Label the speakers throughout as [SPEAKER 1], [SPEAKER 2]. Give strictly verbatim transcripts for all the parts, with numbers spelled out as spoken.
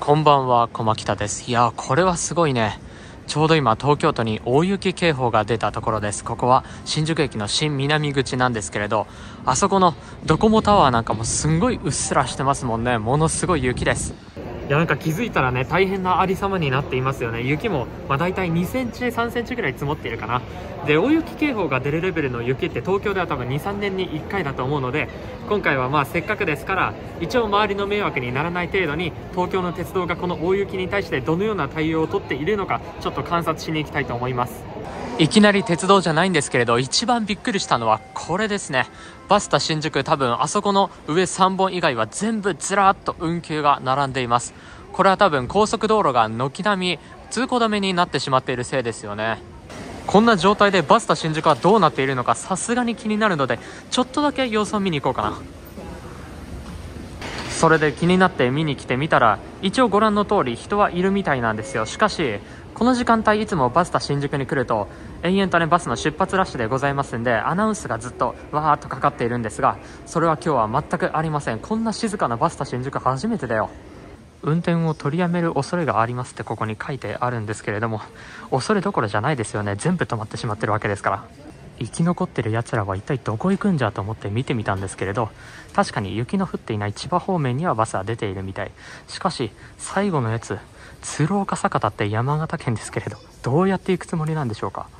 [SPEAKER 1] こんばんは、駒北です。いやー、これはすごいね。ちょうど今東京都に大雪警報が出たところです。ここは新宿駅の新南口なんですけれど、あそこのドコモタワーなんかもすんごいうっすらしてますもんね。ものすごい雪です。いや、なんか気づいたらね、大変なありさまになっていますよね。雪もまあ大体にセンチさんセンチぐらい積もっているかな。で、大雪警報が出るレベルの雪って東京では多分にさんねんにいっかいだと思うので、今回はまあせっかくですから一応周りの迷惑にならない程度に東京の鉄道がこの大雪に対してどのような対応をとっているのか、ちょっと観察しに行きたいと思います。いきなり鉄道じゃないんですけれど、一番びっくりしたのはこれですね。バスタ新宿、多分あそこの上さんぼん以外は全部ずらっと運休が並んでいます。これは多分高速道路が軒並み通行止めになってしまっているせいですよね。こんな状態でバスタ新宿はどうなっているのか、さすがに気になるのでちょっとだけ様子を見に行こうかな。それで気になって見に来てみたら、一応ご覧の通り人はいるみたいなんですよ。しかしこの時間帯いつもバスタ新宿に来ると延々とねバスの出発ラッシュでございますんで、アナウンスがずっとわーっとかかっているんですが、それは今日は全くありません。こんな静かなバスタ新宿初めてだよ。運転を取りやめる恐れがありますってここに書いてあるんですけれども、恐れどころじゃないですよね。全部止まってしまってるわけですから。生き残ってる奴らは一体どこ行くんじゃと思って見てみたんですけれど、確かに雪の降っていない千葉方面にはバスは出ているみたい。しかし最後のやつ、鶴岡酒田って山形県ですけれど、どうやって行くつもりなんでしょうか。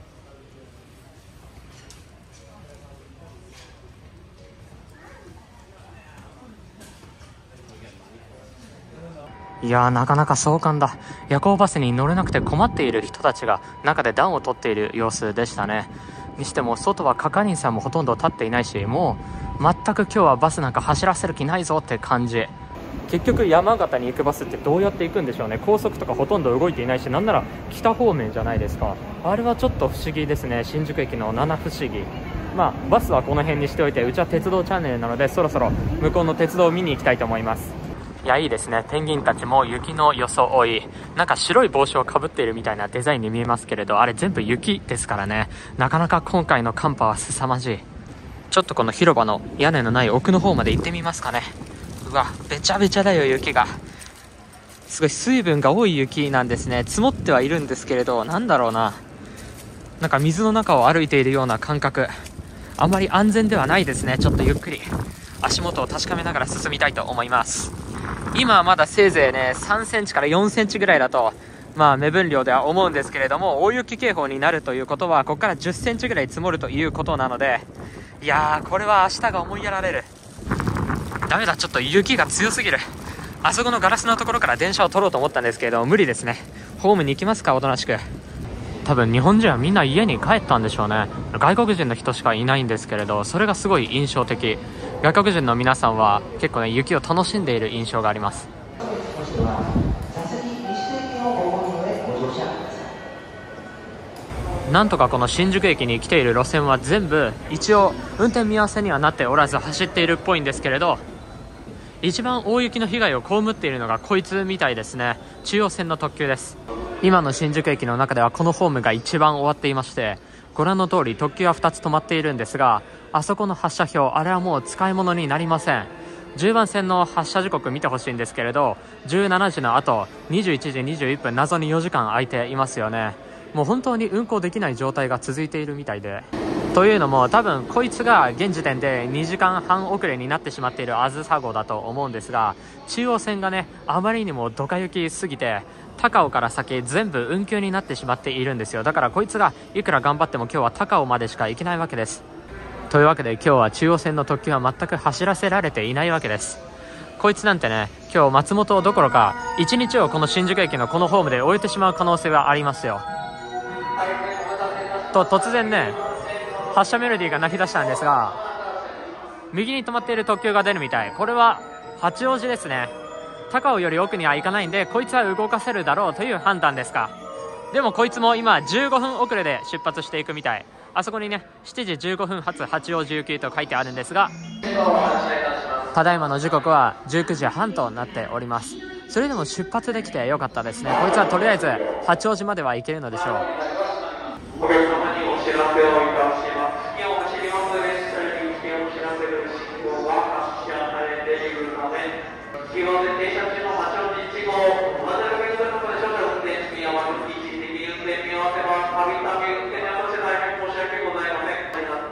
[SPEAKER 1] いやー、なかなか壮観だ。夜行バスに乗れなくて困っている人たちが中で暖を取っている様子でしたね。にしても外は係員さんもほとんど立っていないし、もう全く今日はバスなんか走らせる気ないぞって感じ。結局山形に行くバスってどうやって行くんでしょうね。高速とかほとんど動いていないし、なんなら北方面じゃないですか。あれはちょっと不思議ですね。新宿駅の七不思議。まあバスはこの辺にしておいて、うちは鉄道チャンネルなのでそろそろ向こうの鉄道を見に行きたいと思います。いや、いいですね。ペンギンたちも雪の装い、なんか白い帽子をかぶっているみたいなデザインに見えますけれど、あれ全部雪ですからね。なかなか今回の寒波は凄まじい。ちょっとこの広場の屋根のない奥の方まで行ってみますかね。うわ、べちゃべちゃだよ、雪が。すごい水分が多い雪なんですね。積もってはいるんですけれど、なんだろうな、なんか水の中を歩いているような感覚。あまり安全ではないですね。ちょっとゆっくり足元を確かめながら進みたいと思います。今はまだせいぜいねさんセンチからよんセンチぐらいだと、まあ目分量では思うんですけれども、大雪警報になるということはここからじゅっセンチぐらい積もるということなので、いやー、これは明日が思いやられる。ダメだ、ちょっと雪が強すぎる。あそこのガラスのところから電車を取ろうと思ったんですけれども無理ですね。ホームに行きますか、おとなしく。多分日本人はみんな家に帰ったんでしょうね。外国人の人しかいないんですけれど、それがすごい印象的。外国人の皆さんは結構ね雪を楽しんでいる印象があります。なんとかこの新宿駅に来ている路線は全部一応運転見合わせにはなっておらず走っているっぽいんですけれど、一番大雪の被害を被っているのがこいつみたいですね。中央線の特急です。今の新宿駅の中ではこのホームが一番終わっていまして、ご覧の通り特急はふたつ止まっているんですが、あそこの発車表、あれはもう使い物になりません。じゅうばん線の発車時刻見てほしいんですけれど、じゅうしちじの後にじゅういちじにじゅういっぷん、謎によじかん空いていますよね。もう本当に運行できない状態が続いているみたいで、というのも多分こいつが現時点でにじかんはん遅れになってしまっているあずさ号だと思うんですが、中央線がねあまりにもドカ雪すぎて高尾から先全部運休になってしまっているんですよ。だからこいつがいくら頑張っても今日は高尾までしか行けないわけです。というわけで今日は中央線の特急は全く走らせられていないわけです。こいつなんてね、今日松本どころか一日をこの新宿駅のこのホームで終えてしまう可能性はありますよ。と突然ね発車メロディーが鳴き出したんですが、右に止まっている特急が出るみたい。これは八王子ですね。高尾より奥には行かないんでこいつは動かせるだろうという判断ですか。でもこいつも今じゅうごふん遅れで出発していくみたい。あそこにねしちじじゅうごふん発八王子行きと書いてあるんですが、ただいまの時刻はじゅうくじはんとなっております。それでも出発できてよかったですね。こいつはとりあえず八王子までは行けるのでしょう。
[SPEAKER 2] お客様にお知らせをいたします。次を走ります列車に危険を知らせる信号が発射されているため、黄色で停車中の八王子いち号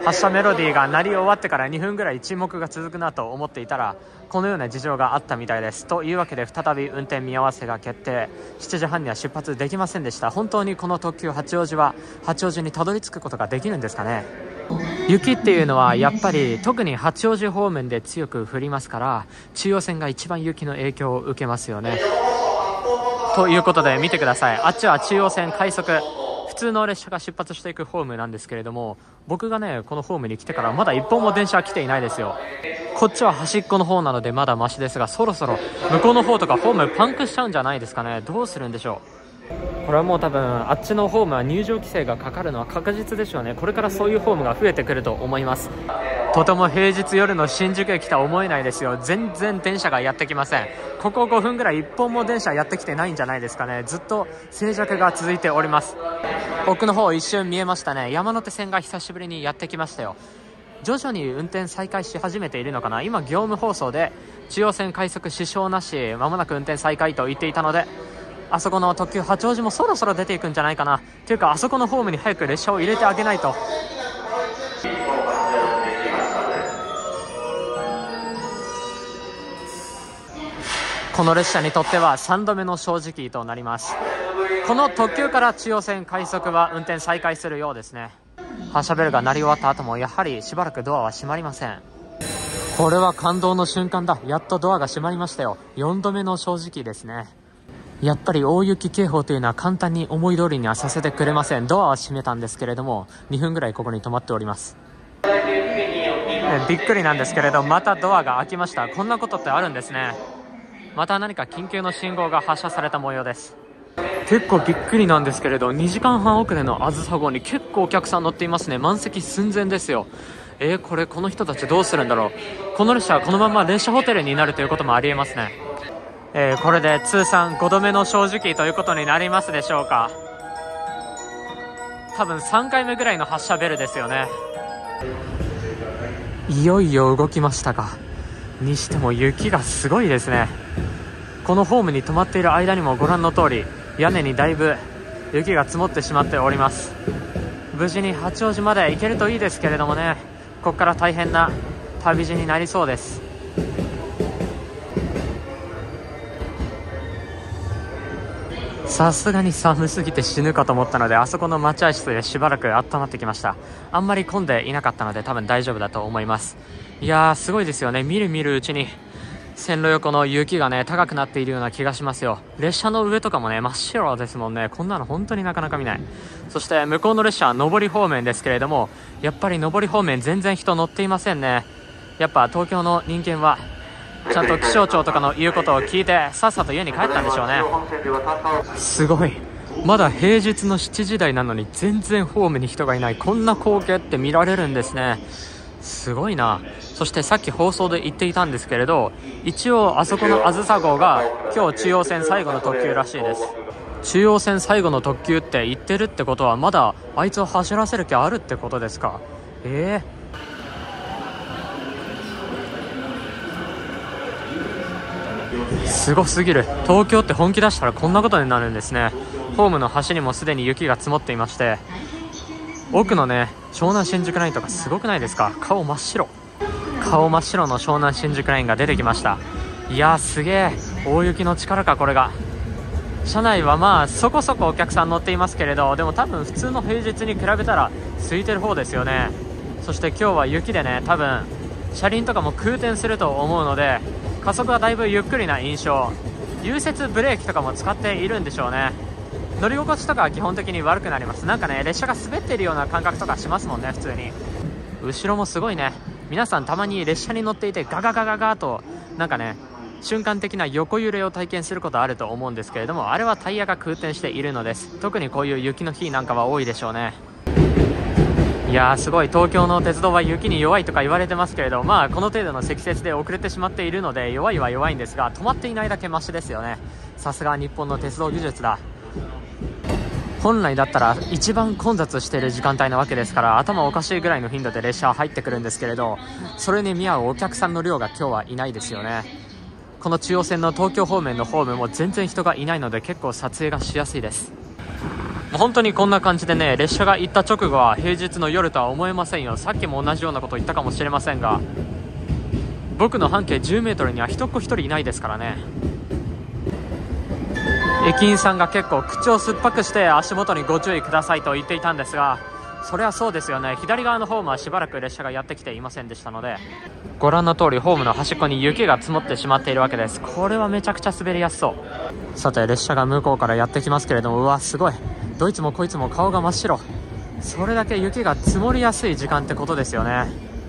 [SPEAKER 1] 発車メロディーが鳴り終わってからにふんぐらい沈黙が続くなと思っていたら、このような事情があったみたいです。というわけで再び運転見合わせが決定。しちじはんには出発できませんでした。本当にこの特急八王子は八王子にたどり着くことができるんですかね。雪っていうのはやっぱり特に八王子方面で強く降りますから、中央線が一番雪の影響を受けますよね。ということで見てください。あっちは中央線快速、普通の列車が出発していくホームなんですけれども、僕がねこのホームに来てからまだ一本も電車は来ていないですよ。こっちは端っこの方なのでまだマシですが、そろそろ向こうの方とかホームパンクしちゃうんじゃないですかね。どうするんでしょう。これはもう多分あっちのホームは入場規制がかかるのは確実でしょうね。これからそういうホームが増えてくると思います。とても平日夜の新宿駅とは思えないですよ。全然電車がやってきません。ここごふんぐらい一本も電車やってきてないんじゃないですかね。ずっと静寂が続いております。奥の方一瞬見えましたね。山手線が久しぶりにやってきましたよ。徐々に運転再開し始めているのかな。今業務放送で中央線快速支障なし、まもなく運転再開と言っていたので、あそこの特急八王子もそろそろ出ていくんじゃないかな。というかあそこのホームに早く列車を入れてあげないと。この列車にとってはさんどめの正直となります。この特急から中央線快速は運転再開するようですね。発車ベルが鳴り終わった後もやはりしばらくドアは閉まりません。これは感動の瞬間だ。やっとドアが閉まりましたよ。よんどめの正直ですね。やっぱり大雪警報というのは簡単に思い通りにはさせてくれません。ドアは閉めたんですけれどもにふんぐらいここに止まっております。びっくりなんですけれど、またドアが開きました。こんなことってあるんですね。また何か緊急の信号が発射された模様です。結構びっくりなんですけれど、にじかんはん遅れのあずさ号に結構お客さん乗っていますね。満席寸前ですよ。えー、これこの人たちどうするんだろう。この列車はこのまま列車ホテルになるということもありえますね。えー、これで通算ごどめの正直ということになりますでしょうか。多分さんかいめぐらいの発車ベルですよね。いよいよ動きましたか。にしても雪がすごいですね。このホームに止まっている間にもご覧の通り屋根にだいぶ雪が積もってしまっております。無事に八王子まで行けるといいですけれどもね、ここから大変な旅路になりそうです。さすがに寒すぎて死ぬかと思ったので、あそこの待合室でしばらく温まってきました。あんまり混んでいなかったので多分大丈夫だと思います。いやーすごいですよね。みるみるうちに線路横の雪がね高くなっているような気がしますよ。列車の上とかもね真っ白ですもんね。こんなの本当になかなか見ない。そして向こうの列車は上り方面ですけれども、やっぱり上り方面全然人乗っていませんね。やっぱ東京の人間はちゃんと気象庁とかの言うことを聞いてさっさと家に帰ったんでしょうね。すごい、まだ平日のしちじ台なのに全然ホームに人がいない。こんな光景って見られるんですね。すごいな。そしてさっき放送で言っていたんですけれど、一応あそこのあずさ号が今日中央線最後の特急らしいです。中央線最後の特急って言ってるってことはまだあいつを走らせる気あるってことですか。えーすごすぎる。東京って本気出したらこんなことになるんですね。ホームの端にもすでに雪が積もっていまして、奥のね湘南新宿ラインとかすごくないですか。顔真っ白顔真っ白の湘南新宿ラインが出てきました。いやーすげえ、大雪の力かこれが。車内はまあそこそこお客さん乗っていますけれど、でも多分普通の平日に比べたら空いてる方ですよね。そして今日は雪でね多分車輪とかも空転すると思うので加速はだいぶゆっくりな印象。融雪ブレーキとかも使っているんでしょうね。乗り心地とかは基本的に悪くなります。なんかね列車が滑っているような感覚とかしますもんね普通に。後ろもすごいね。皆さんたまに列車に乗っていてガガガガガとなんかね瞬間的な横揺れを体験することあると思うんですけれども、あれはタイヤが空転しているのです。特にこういう雪の日なんかは多いでしょうね。いやーすごい、東京の鉄道は雪に弱いとか言われてますけれど、まあこの程度の積雪で遅れてしまっているので弱いは弱いんですが、止まっていないだけマシですよね。さすが日本の鉄道技術だ。本来だったら一番混雑している時間帯なわけですから、頭おかしいぐらいの頻度で列車は入ってくるんですけれど、それに見合うお客さんの量が今日はいないですよね。この中央線の東京方面のホームも全然人がいないので結構撮影がしやすいです。 う本当にこんな感じでね、列車が行った直後は平日の夜とは思えませんよ。さっきも同じようなことを言ったかもしれませんが、僕の半径じゅうメートルには一っ子一人いないですからね。駅員さんが結構口を酸っぱくして足元にご注意くださいと言っていたんですが、それはそうですよね。左側のホームはしばらく列車がやってきていませんでしたので、ご覧の通りホームの端っこに雪が積もってしまっているわけです。これはめちゃくちゃ滑りやすそう。さて列車が向こうからやってきますけれども、うわすごい、どいつもこいつも顔が真っ白。それだけ雪が積もりやすい時間ってことですよね。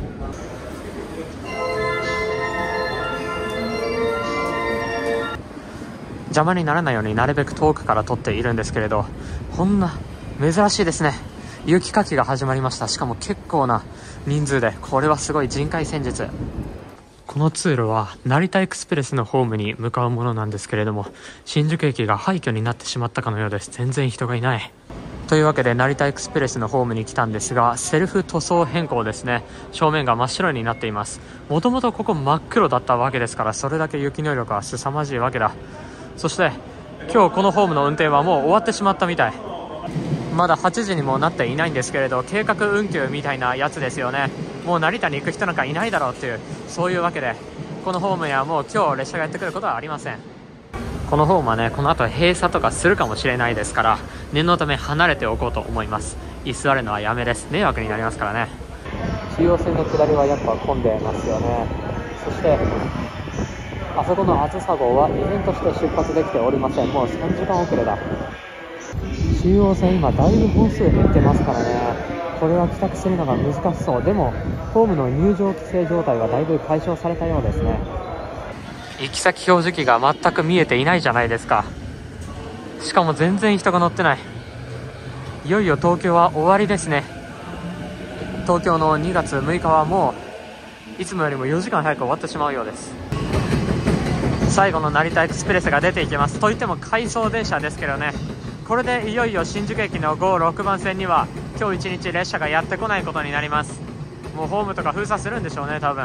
[SPEAKER 1] 邪魔にならないようになるべく遠くから撮っているんですけれど、こんな珍しいですね。雪かきが始まりました。しかも結構な人数で、これはすごい人海戦術。この通路は成田エクスプレスのホームに向かうものなんですけれども、新宿駅が廃墟になってしまったかのようです。全然人がいない。というわけで成田エクスプレスのホームに来たんですが、セルフ塗装変更ですね。正面が真っ白になっています。もともとここ真っ黒だったわけですから、それだけ雪の威力は凄まじいわけだ。そして今日このホームの運転はもう終わってしまったみたい。まだはちじにもなっていないんですけれど、計画運休みたいなやつですよね。もう成田に行く人なんかいないだろうっていう、そういうわけでこのホームにはもう今日列車がやってくることはありません。このホームはね、この後閉鎖とかするかもしれないですから、念のため離れておこうと思います。居座るのはやめです。迷惑になりますからね。中央線の下りはやっぱ混んでますよね。そしてあそこのあずさ号は依然として出発できておりません。もうさんじかん遅れだ。中央線今だいぶ本数減ってますからね。これは帰宅するのが難しそう。でもホームの入場規制状態はだいぶ解消されたようですね。行き先表示器が全く見えていないじゃないですか。しかも全然人が乗ってない。いよいよ東京は終わりですね。東京のにがつむいかはもういつもよりもよじかん早く終わってしまうようです。最後の成田エクスプレスが出ていきます。といっても回送電車ですけどね。これでいよいよ新宿駅のご、ろくばん線には今日一日列車がやってこないことになります。もうホームとか封鎖するんでしょうね、多分。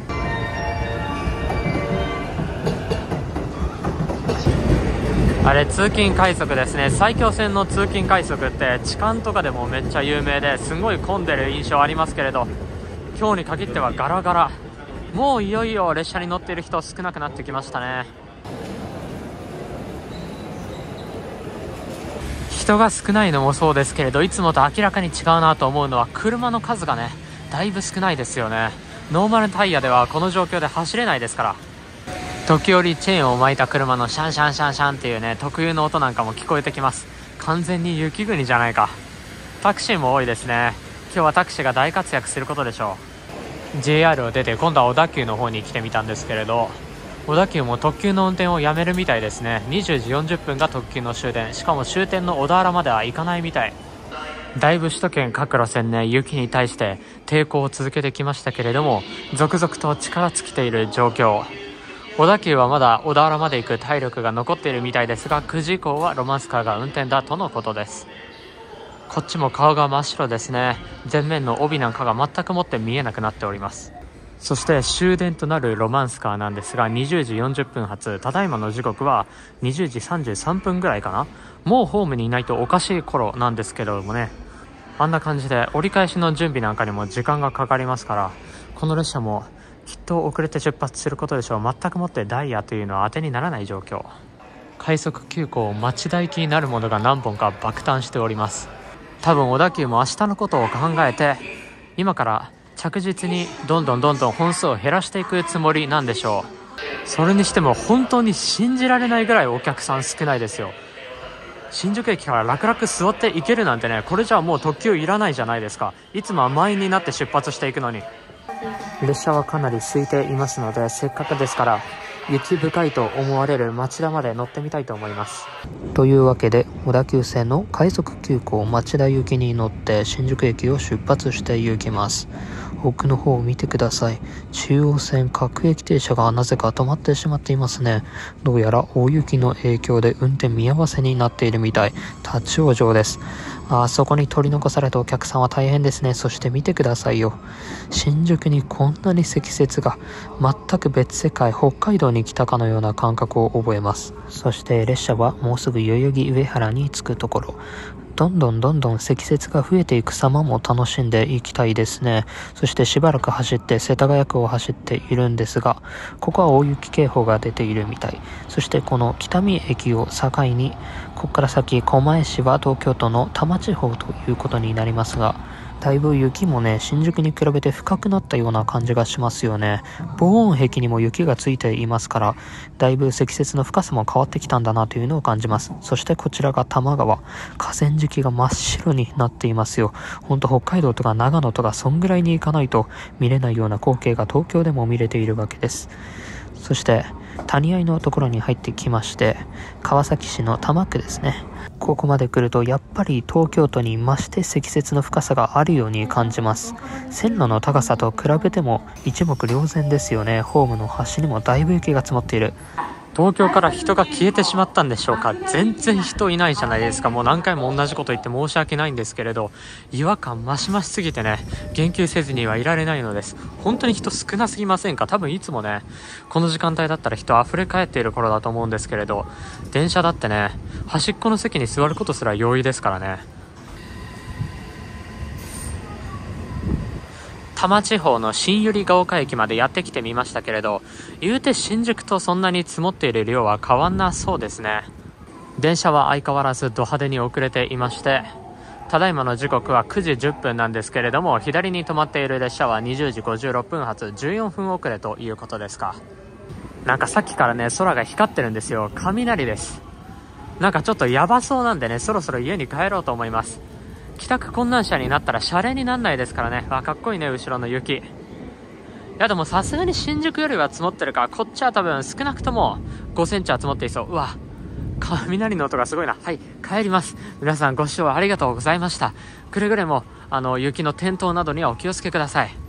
[SPEAKER 1] あれ通勤快速ですね。埼京線の通勤快速って痴漢とかでもめっちゃ有名ですごい混んでる印象ありますけれど、今日に限ってはガラガラ。もういよいよ列車に乗っている人少なくなってきましたね。人が少ないのもそうですけれど、いつもと明らかに違うなと思うのは車の数がね、だいぶ少ないですよね。ノーマルタイヤではこの状況で走れないですから。時折チェーンを巻いた車のシャンシャンシャンシャンっていうね、特有の音なんかも聞こえてきます。完全に雪国じゃないか。タクシーも多いですね。今日はタクシーが大活躍することでしょう。 ジェイアール を出て今度は小田急の方に来てみたんですけれど、小田急も特急の運転をやめるみたいですね。にじゅうじよんじゅっぷんが特急の終電、しかも終点の小田原までは行かないみたい。だいぶ首都圏各路線ね、雪に対して抵抗を続けてきましたけれども、続々と力尽きている状況。小田急はまだ小田原まで行く体力が残っているみたいですが、くじ以降はロマンスカーが運転だとのことです。こっちも顔が真っ白ですね。前面の帯なんかが全くもって見えなくなっております。そして終電となるロマンスカーなんですが、にじゅうじよんじゅっぷん発、ただいまの時刻はにじゅうじさんじゅうさんぷんぐらいかな。もうホームにいないとおかしい頃なんですけれどもね、あんな感じで折り返しの準備なんかにも時間がかかりますから、この列車もきっと遅れて出発することでしょう。全くもってダイヤというのは当てにならない状況。快速急行町田行きになるものが何本か爆誕しております。多分小田急も明日のことを考えて、今から着実にどんどんどんどん本数を減らしていくつもりなんでしょう。それにしても本当に信じられないぐらいお客さん少ないですよ。新宿駅から楽々座って行けるなんてね、これじゃあもう特急いらないじゃないですか。いつもは満員になって出発していくのに。列車はかなり空いていますので、せっかくですから雪深いと思われる町田まで乗ってみたいと思います。というわけで小田急線の快速急行町田行きに乗って新宿駅を出発して行きます。奥の方を見てください。中央線各駅停車がなぜか止まってしまっていますね。どうやら大雪の影響で運転見合わせになっているみたい。立ち往生です。あそこに取り残されたお客さんは大変ですね。そして見てくださいよ。新宿にこんなに積雪が、全く別世界、北海道にに来たかのような感覚を覚えます。そして列車はもうすぐ代々木上原に着くところ。どんどんどんどん積雪が増えていく様も楽しんでいきたいですね。そしてしばらく走って世田谷区を走っているんですが、ここは大雪警報が出ているみたい。そしてこの北見駅を境に、ここから先狛江市は東京都の多摩地方ということになりますが、だいぶ雪もね、新宿に比べて深くなったような感じがしますよね。防音壁にも雪がついていますから、だいぶ積雪の深さも変わってきたんだなというのを感じます。そしてこちらが多摩川。河川敷が真っ白になっていますよ。ほんと北海道とか長野とかそんぐらいに行かないと見れないような光景が東京でも見れているわけです。そして谷合のところに入ってきまして、川崎市の多摩区ですね。ここまで来るとやっぱり東京都に増して積雪の深さがあるように感じます。線路の高さと比べても一目瞭然ですよね。ホームの端にもだいぶ雪が積もっている。東京から人が消えてしまったんでしょうか。全然人いないじゃないですか。もう何回も同じこと言って申し訳ないんですけれど、違和感増し増しすぎてね、言及せずにはいられないのです。本当に人少なすぎませんか。多分いつもね、この時間帯だったら人溢れ返っている頃だと思うんですけれど、電車だってね、端っこの席に座ることすら容易ですからね。多摩地方の新百合ヶ丘駅までやってきてみましたけれど、言うて新宿とそんなに積もっている量は変わんなそうですね。電車は相変わらずド派手に遅れていまして、ただいまの時刻はくじじゅっぷんなんですけれども、左に止まっている列車はにじゅうじごじゅうろっぷん発、じゅうよんぷん遅れということですか。なんかさっきからね、空が光ってるんですよ。雷です。なんかちょっとヤバそうなんでね、そろそろ家に帰ろうと思います。帰宅困難者になったらシャレになんないですからね。あ、かっこいいね、後ろの雪。いやでもさすがに新宿よりは積もってるから、こっちは多分少なくともごセンチは積もっていそう。うわ、雷の音がすごいな。はい、帰ります。皆さんご視聴ありがとうございました。くれぐれもあの雪の転倒などにはお気をつけください。